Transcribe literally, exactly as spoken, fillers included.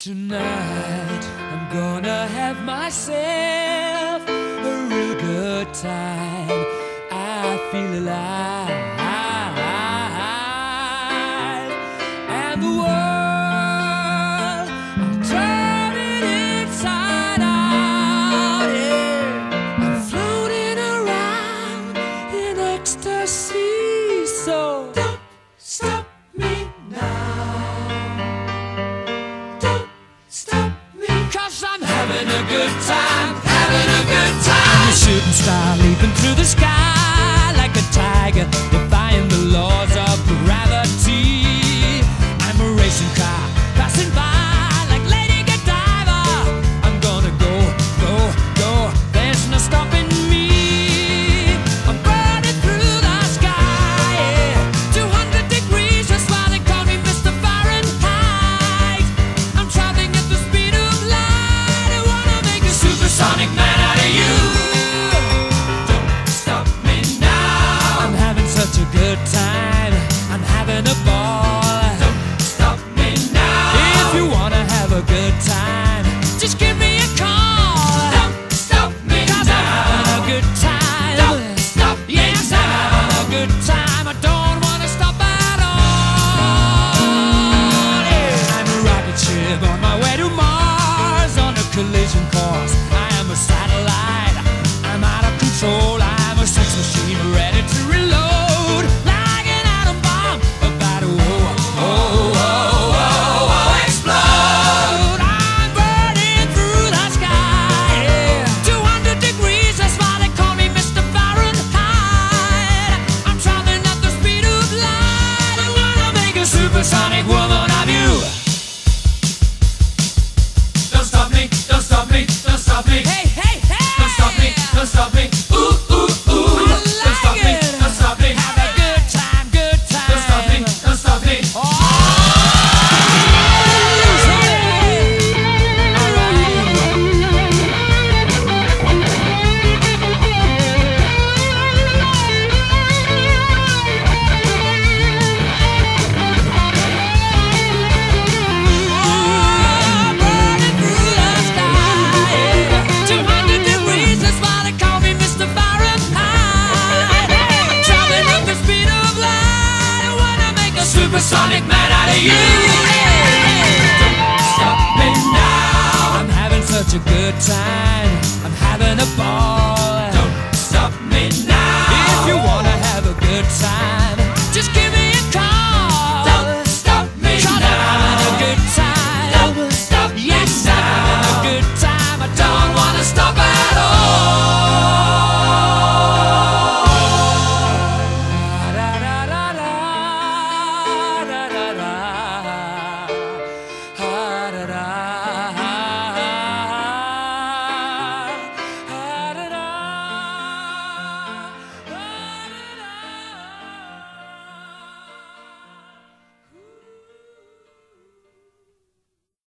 Tonight I'm gonna have myself a real good time. I feel alive, and the world, I'll turn it inside out. Yeah. I'm floating around in ecstasy, so don't stop me now. Cause I'm having a good time, having a good time. I'm a shooting star leaping through the sky like a tiger, defying the laws of gravity. I'm a racing car passing by like Lady Godiva. I'm gonna go, go, go, there's no stopping me. I'm burning through the sky, yeah. two hundred degrees, that's why they call me Mister Fahrenheit. I'm traveling at the speed of light. I wanna make a supersonic man out of you. Don't stop me now. I'm having such a good time, I'm having a ball. Don't stop me now. If you wanna have a good time, just give me a call. Don't stop me now. 'Cause I'm having a good time. Don't stop me now. Yes, I'm having a good time. I don't wanna stop at all. Yeah. I'm a rocket ship on my way to Mars, on a collision course. I am a satellite, I'm out of control. I'm a sex machine ready to reload, like an atom bomb about to oh, oh, oh, oh, oh, explode. I'm burning through the sky, yeah. two hundred degrees, that's why they call me Mister Fahrenheit. I'm traveling at the speed of light. I wanna make a supersonic woman of you. Don't stop me, don't stop me, don't stop me. Hey, hey, hey! Don't stop me, don't stop me. Ooh, ooh, ooh. Don't stop me, don't stop me. Have a good time, good time. Don't stop me, don't stop me. Oh! Supersonic man out of you. Don't stop me now. I'm having such a good time, I'm having a ball. Don't stop me now. If you wanna have a good time, just give me a call. Don't stop me now. I'm having a good time. Don't stop me now. Yes, I'm having a good time. I don't wanna stop at all. Da da da.